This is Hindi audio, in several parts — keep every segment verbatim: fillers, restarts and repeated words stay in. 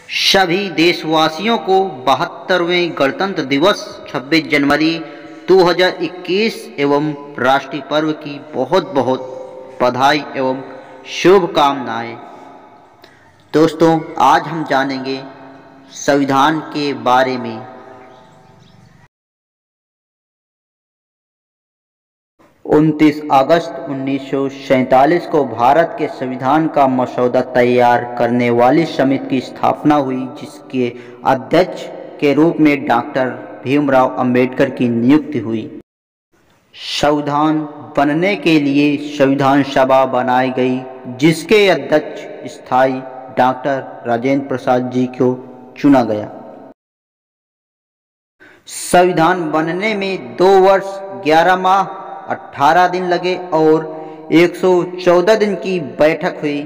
सभी देशवासियों को बहत्तरवें गणतंत्र दिवस छब्बीस जनवरी दो हज़ार इक्कीस एवं राष्ट्रीय पर्व की बहुत बहुत बधाई एवं शुभकामनाएं। दोस्तों, आज हम जानेंगे संविधान के बारे में। उनतीस अगस्त उन्नीस सौ सैंतालीस को भारत के संविधान का मसौदा तैयार करने वाली समिति की स्थापना हुई, जिसके अध्यक्ष के रूप में डॉक्टर भीमराव अंबेडकर की नियुक्ति हुई। संविधान बनने के लिए संविधान सभा बनाई गई, जिसके अध्यक्ष स्थायी डॉक्टर राजेंद्र प्रसाद जी को चुना गया। संविधान बनने में दो वर्ष ग्यारह माह अठारह दिन लगे और एक सौ चौदह दिन की बैठक हुई।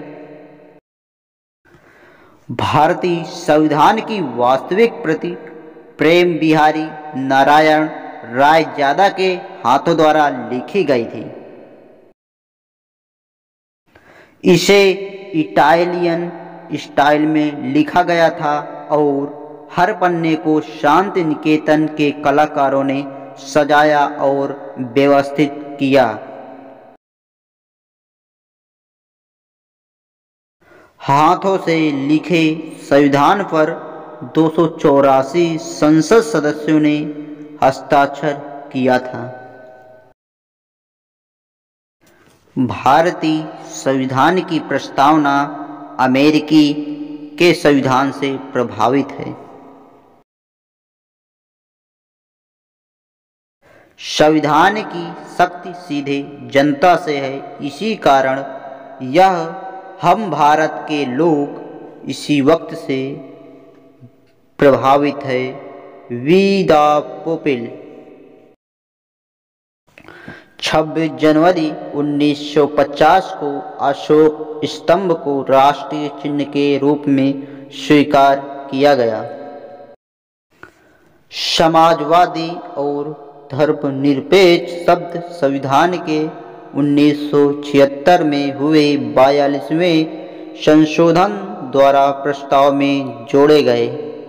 भारतीय संविधान की वास्तविक प्रति प्रेम बिहारी नारायण रायजादा के हाथों द्वारा लिखी गई थी। इसे इटालियन स्टाइल में लिखा गया था और हर पन्ने को शांति निकेतन के कलाकारों ने सजाया और व्यवस्थित किया। हाथों से लिखे संविधान पर दो सौ चौरासी संसद सदस्यों ने हस्ताक्षर किया था। भारतीय संविधान की प्रस्तावना अमेरिकी के संविधान से प्रभावित है। संविधान की शक्ति सीधे जनता से है, इसी कारण यह हम भारत के लोग इसी वक्त से प्रभावित है। We the people. छब्बीस जनवरी उन्नीस सौ पचास को अशोक स्तंभ को राष्ट्रीय चिन्ह के रूप में स्वीकार किया गया। समाजवादी और धर्मनिरपेक्ष शब्द संविधान के उन्नीस सौ छिहत्तर में हुए बयालीसवें संशोधन द्वारा प्रस्ताव में जोड़े गए।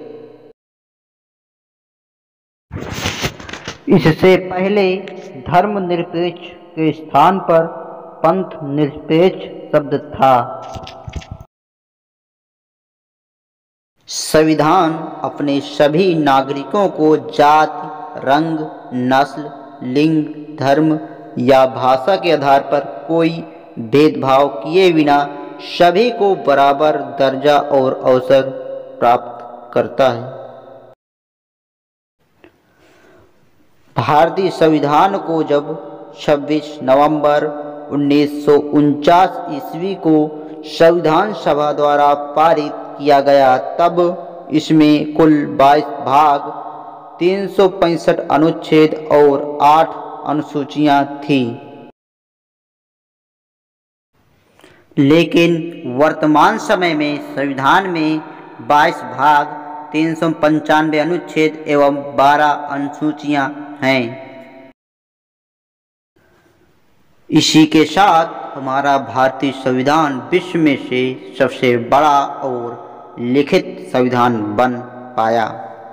इससे पहले धर्मनिरपेक्ष के स्थान पर पंथ निरपेक्ष शब्द था। संविधान अपने सभी नागरिकों को जाति, रंग, नस्ल, लिंग, धर्म या भाषा के आधार पर कोई भेदभाव किए बिना सभी को बराबर दर्जा और अवसर प्राप्त करता है। भारतीय संविधान को जब छब्बीस नवंबर उन्नीस सौ उनचास ईस्वी को संविधान सभा द्वारा पारित किया गया, तब इसमें कुल बाईस भाग, तीन सौ पैंसठ अनुच्छेद और आठ अनुसूचियां थी। लेकिन वर्तमान समय में संविधान में बाईस भाग, तीन सौ पंचानवे अनुच्छेद एवं बारह अनुसूचियां हैं। इसी के साथ हमारा भारतीय संविधान विश्व में से सबसे बड़ा और लिखित संविधान बन पाया।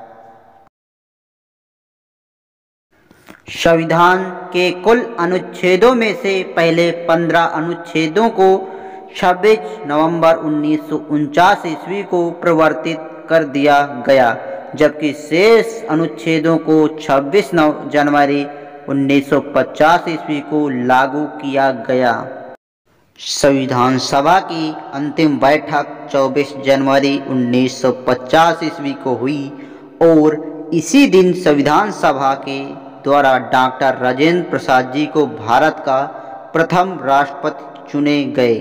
संविधान के कुल अनुच्छेदों में से पहले पंद्रह अनुच्छेदों को छब्बीस नवंबर उन्नीस सौ उनचास ईस्वी को प्रवर्तित कर दिया गया, जबकि शेष अनुच्छेदों को छब्बीस जनवरी उन्नीस सौ पचास ईस्वी को लागू किया गया। संविधान सभा की अंतिम बैठक चौबीस जनवरी उन्नीस सौ पचास ईस्वी को हुई और इसी दिन संविधान सभा के द्वारा डॉक्टर राजेंद्र प्रसाद जी को भारत का प्रथम राष्ट्रपति चुने गए।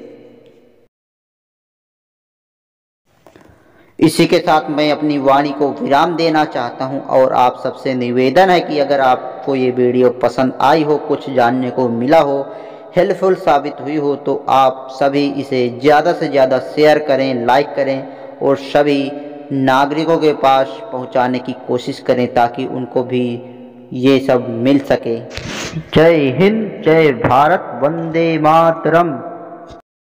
इसी के साथ मैं अपनी वाणी को विराम देना चाहता हूं और आप सबसे निवेदन है कि अगर आपको ये वीडियो पसंद आई हो, कुछ जानने को मिला हो, हेल्पफुल साबित हुई हो, तो आप सभी इसे ज़्यादा से ज़्यादा शेयर करें, लाइक करें और सभी नागरिकों के पास पहुंचाने की कोशिश करें ताकि उनको भी ये सब मिल सके। जय हिंद, जय भारत, वंदे मातरम।